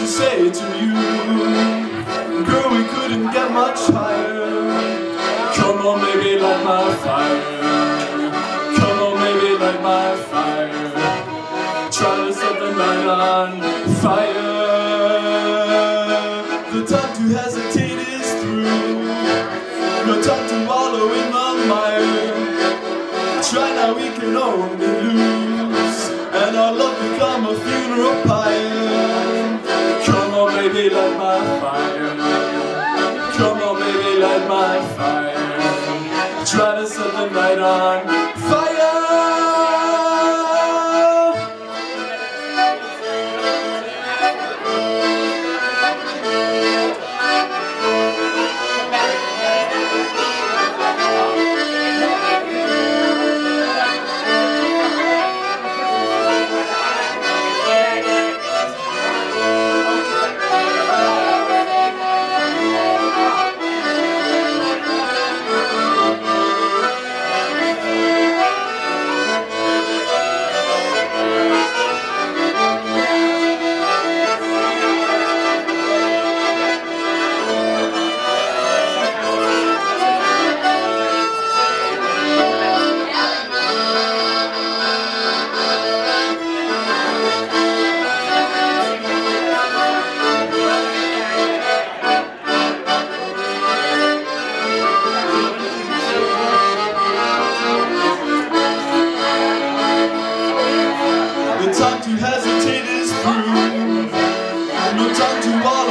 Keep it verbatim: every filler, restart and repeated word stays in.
to say to you, girl, we couldn't get much higher. Come on, baby, light my fire. Come on, baby, light my fire. Try to set the night on fire. The time to hesitate is through. No time to wallow in the mire. Try now, we can only lose, and our love become a funeral pyre. Come on, baby, light my fire. Come on, baby, light my fire. Try to set the night on fire. Time to hesitate is through. No time to walk.